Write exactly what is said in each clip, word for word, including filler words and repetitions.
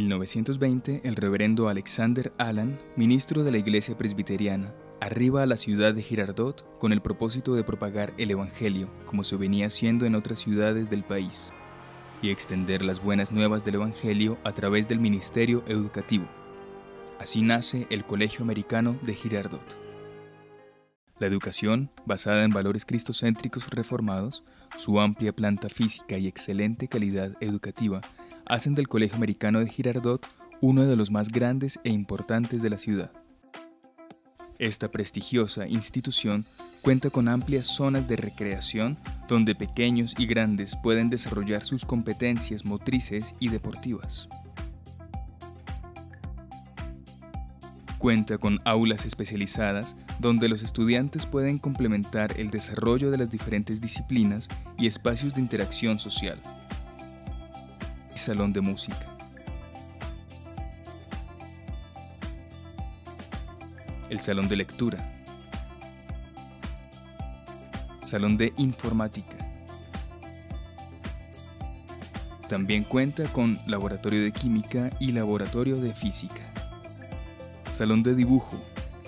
novecientos veinte, el reverendo Alexander Allan, ministro de la Iglesia Presbiteriana, arriba a la ciudad de Girardot con el propósito de propagar el Evangelio, como se venía haciendo en otras ciudades del país, y extender las buenas nuevas del Evangelio a través del ministerio educativo. Así nace el Colegio Americano de Girardot. La educación, basada en valores cristocéntricos reformados, su amplia planta física y excelente calidad educativa, hacen del Colegio Americano de Girardot uno de los más grandes e importantes de la ciudad. Esta prestigiosa institución cuenta con amplias zonas de recreación donde pequeños y grandes pueden desarrollar sus competencias motrices y deportivas. Cuenta con aulas especializadas donde los estudiantes pueden complementar el desarrollo de las diferentes disciplinas y espacios de interacción social. Salón de música. El salón de lectura. Salón de informática. También cuenta con laboratorio de química y laboratorio de física. Salón de dibujo.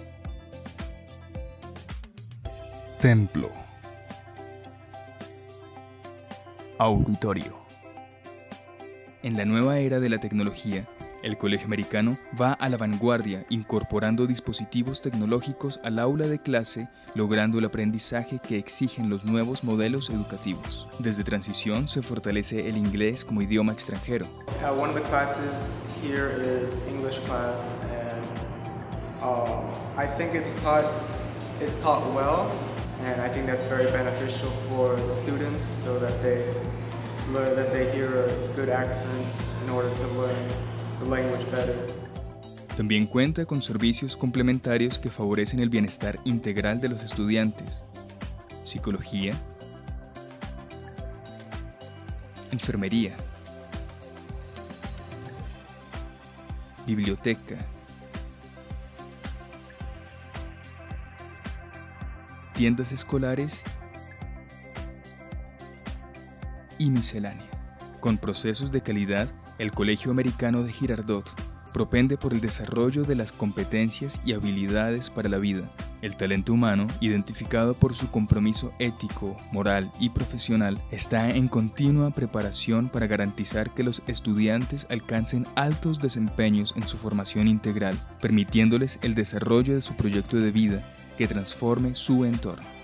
Templo. Auditorio. En la nueva era de la tecnología, el Colegio Americano va a la vanguardia incorporando dispositivos tecnológicos al aula de clase, logrando el aprendizaje que exigen los nuevos modelos educativos. Desde transición se fortalece el inglés como idioma extranjero. Uh, one of the classes here is English class, and um, I think it's taught it's taught well, and I think that's very beneficial for the students so that they learn that they hear a good accent in order to learn the language better. También cuenta con servicios complementarios que favorecen el bienestar integral de los estudiantes: psicología, enfermería, biblioteca, tiendas escolares y miscelánea. Con procesos de calidad, el Colegio Americano de Girardot propende por el desarrollo de las competencias y habilidades para la vida. El talento humano, identificado por su compromiso ético, moral y profesional, está en continua preparación para garantizar que los estudiantes alcancen altos desempeños en su formación integral, permitiéndoles el desarrollo de su proyecto de vida que transforme su entorno.